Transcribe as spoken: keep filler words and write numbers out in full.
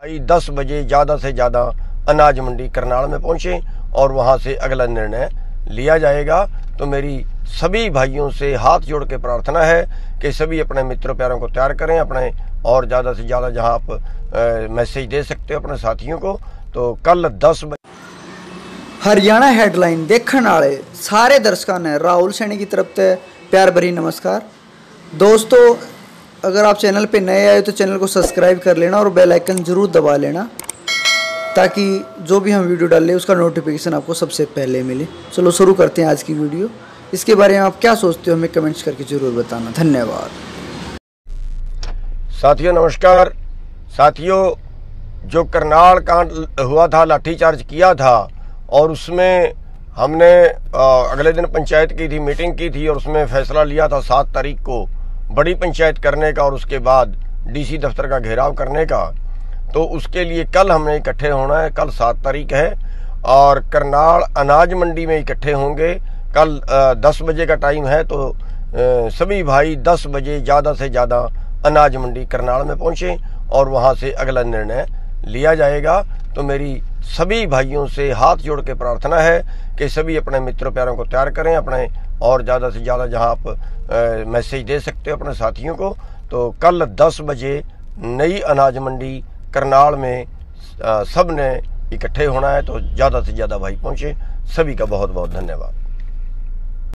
दस बजे ज़्यादा से ज़्यादा अनाज मंडी करनाल में पहुँचे और वहाँ से अगला निर्णय लिया जाएगा। तो मेरी सभी भाइयों से हाथ जोड़ के प्रार्थना है कि सभी अपने मित्रों प्यारों को तैयार करें, अपने और ज़्यादा से ज़्यादा जहाँ आप मैसेज दे सकते हो अपने साथियों को। तो कल दस बजे हरियाणा हेडलाइन देखने वाले सारे दर्शकों ने राहुल सैनी की तरफ से प्यार भरी नमस्कार। दोस्तों, अगर आप चैनल पे नए आए तो चैनल को सब्सक्राइब कर लेना और बेल आइकन ज़रूर दबा लेना ताकि जो भी हम वीडियो डालें उसका नोटिफिकेशन आपको सबसे पहले मिले। चलो शुरू करते हैं आज की वीडियो। इसके बारे में आप क्या सोचते हो हमें कमेंट्स करके ज़रूर बताना। धन्यवाद। साथियों नमस्कार। साथियों, जो करनाल कांड हुआ था, लाठीचार्ज किया था और उसमें हमने अगले दिन पंचायत की थी, मीटिंग की थी और उसमें फैसला लिया था सात तारीख को बड़ी पंचायत करने का और उसके बाद डीसी दफ्तर का घेराव करने का। तो उसके लिए कल हमने इकट्ठे होना है। कल सात तारीख है और करनाल अनाज मंडी में इकट्ठे होंगे। कल दस बजे का टाइम है। तो आ, सभी भाई दस बजे ज़्यादा से ज़्यादा अनाज मंडी करनाल में पहुँचे और वहाँ से अगला निर्णय लिया जाएगा। तो मेरी सभी भाइयों से हाथ जोड़ के प्रार्थना है कि सभी अपने मित्रों प्यारों को तैयार करें, अपने और ज़्यादा से ज़्यादा जहाँ आप मैसेज दे सकते हो अपने साथियों को। तो कल दस बजे नई अनाज मंडी करनाल में आ, सब ने इकट्ठे होना है। तो ज़्यादा से ज़्यादा भाई पहुँचे। सभी का बहुत बहुत धन्यवाद।